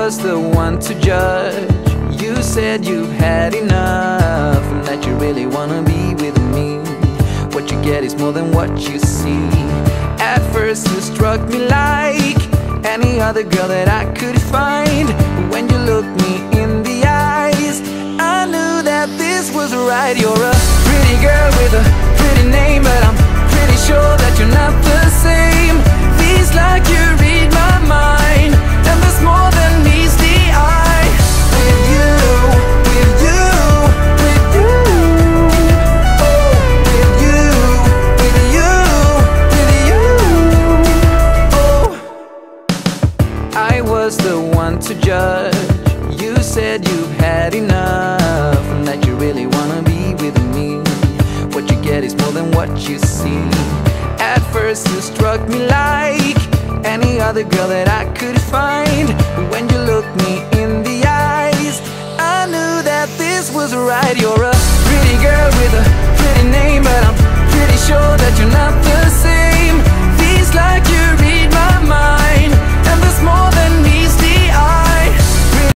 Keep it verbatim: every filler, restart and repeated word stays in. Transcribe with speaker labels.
Speaker 1: was the one to judge. You said you've had enough and that you really wanna be with me. What you get is more than what you see. At first you struck me like any other girl that I could find. But when you looked me in the eyes, I knew that this was right. You're a pretty girl with a pretty name, but I'm pretty sure that you're not the same. Feels like you read my mind, and there's more than meets the eye. With you, with you, with you, oh, with you, with you, with you, oh. I was the one to judge. You said you've had enough and that you really wanna be with me. What you get is more than what you see. At first you struck me like any other girl that I could find. But when you looked me in the eyes, I knew that this was right. You're a pretty girl with a pretty name, but I'm pretty sure that you're not the